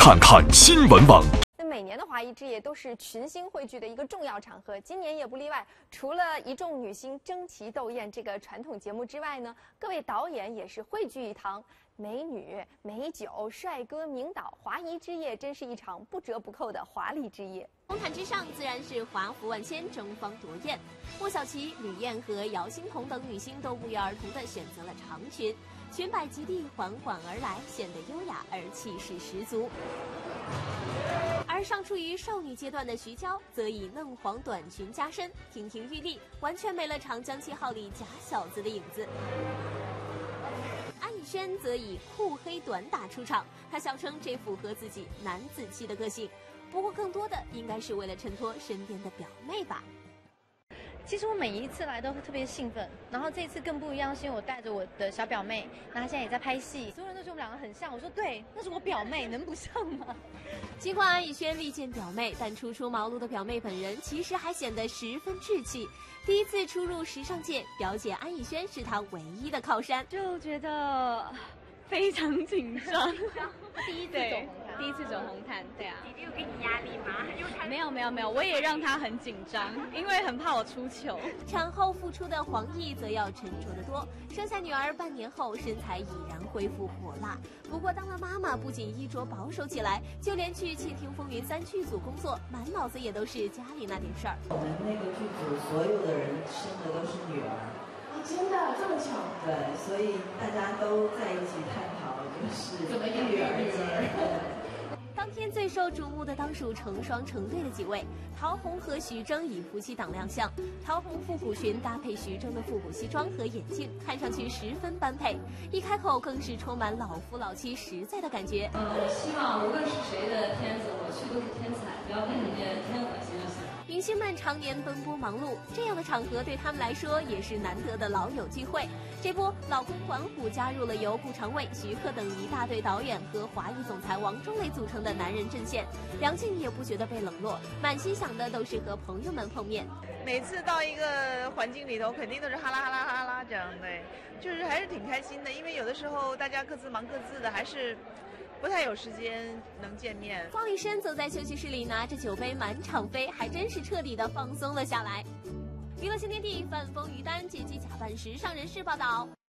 看看新闻网。 每年的华谊之夜都是群星汇聚的一个重要场合，今年也不例外。除了一众女星争奇斗艳这个传统节目之外呢，各位导演也是汇聚一堂，美女、美酒、帅哥、名导，华谊之夜真是一场不折不扣的华丽之夜。 红毯之上自然是华服万千，争芳夺艳。莫小琪、吕燕和姚欣彤等女星都不约而同地选择了长裙，裙摆及地，缓缓而来，显得优雅而气势十足。而尚处于少女阶段的徐娇，则以嫩黄短裙加身，亭亭玉立，完全没了《长江7号》里假小子的影子。安以轩则以酷黑短打出场，她笑称这符合自己男子气的个性，不过更多的应该是为了衬托身边的表妹吧。 其实我每一次来都特别兴奋，然后这一次更不一样，是因为我带着我的小表妹，那她现在也在拍戏，所有人都觉得我们两个很像。我说对，那是我表妹，能不像吗？ 尽管安以轩力荐表妹，但初出茅庐的表妹本人其实还显得十分稚气。第一次出入时尚界，表姐安以轩是她唯一的靠山， 就觉得非常紧张。 第一次走红毯， 第一次走红毯，对啊。 弟弟有给你压力吗？ 没有，我也让他很紧张，因为很怕我出糗。 产后复出的黄奕则要沉着得多，生下女儿半年后，身材已然恢复火辣。不过当了妈妈，不仅衣着保守起来，就连去《窃听风云3》剧组工作，满脑子也都是家里那点事儿。 我们那个剧组所有的人生的都是女儿。 真的这么巧？ 对，所以大家都在一起探讨，就是怎么育儿。 当天最受瞩目的当属成双成对的几位，陶虹和徐峥以夫妻档亮相。陶虹复古裙搭配徐峥的复古西装和眼镜，看上去十分般配。一开口更是充满老夫老妻实在的感觉。 我希望无论是谁的片子，我去都是天才，不要跟人家添恶心就行。 明星们常年奔波忙碌，这样的场合对他们来说也是难得的老友聚会。这波老公管虎加入了由顾长卫、徐克等一大队导演和华谊总裁王中磊组成的男人阵线。梁静也不觉得被冷落，满心想的都是和朋友们碰面。 每次到一个环境里头，肯定都是哈啦哈啦哈啦这样的，就是还是挺开心的。因为有的时候大家各自忙各自的，还是不太有时间能见面。 方力申则在休息室里拿着酒杯满场飞，还真是彻底的放松了下来。娱乐新天地，范风于丹借机假扮时尚人士报道。